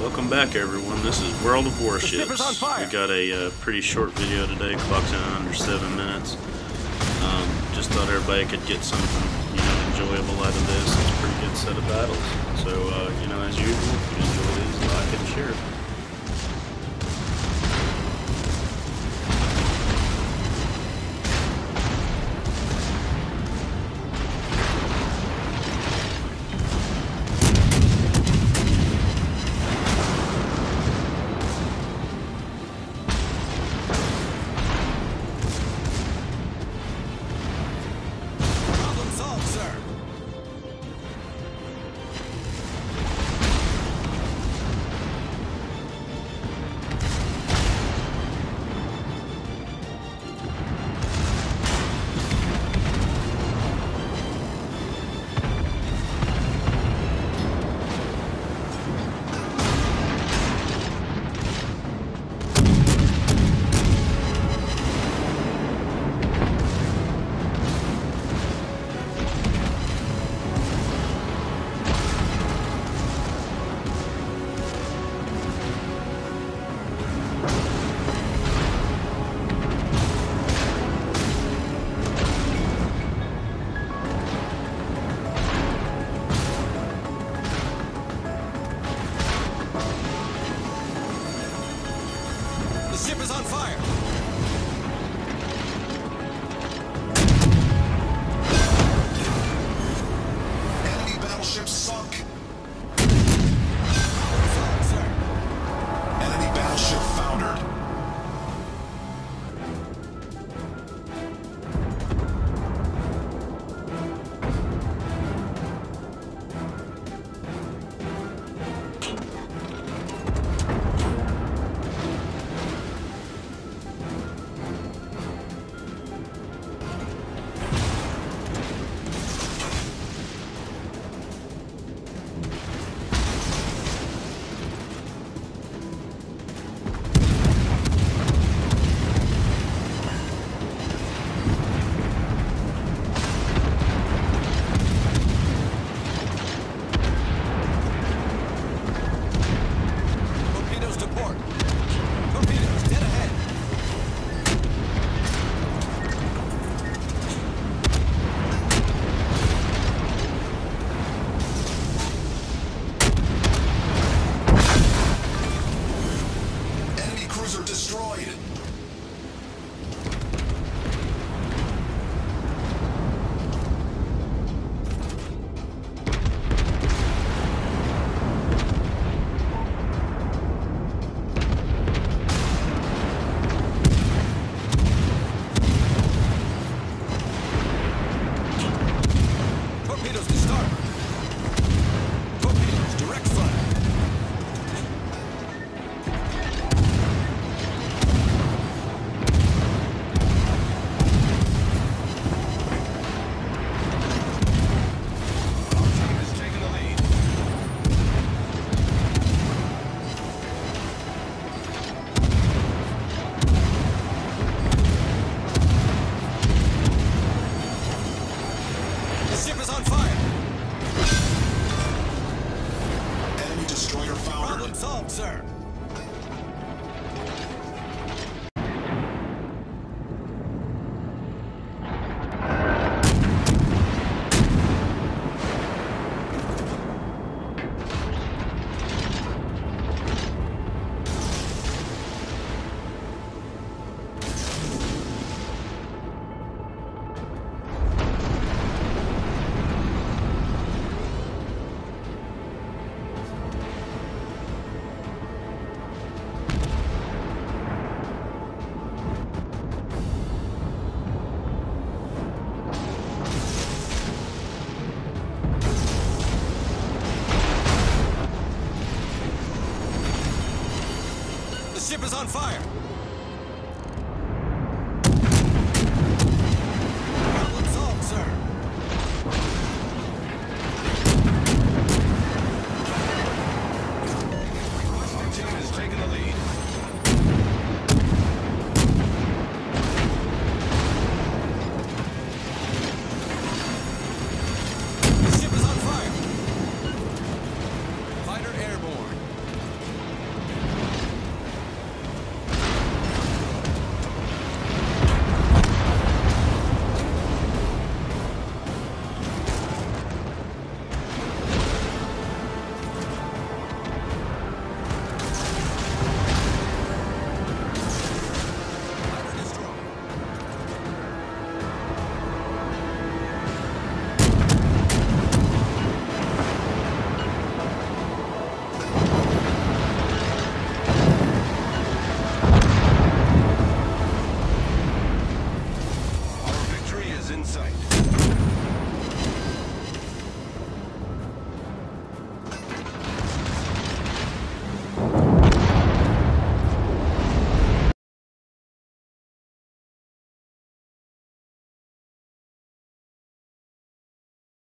Welcome back, everyone. This is World of Warships. We got a pretty short video today, clocks in under 7 minutes. Just thought everybody could get something, enjoyable out of this. It's a pretty good set of battles. So, as usual, if you enjoy these, like and share. Ship is on fire! Enemy battleship sunk! Enemy battleship foundered. Destroyed. Torpedoes to start. Torpedoes, direct fire. Ship is on fire! Enemy destroyer foundered. Problem solved, sir. The ship is on fire!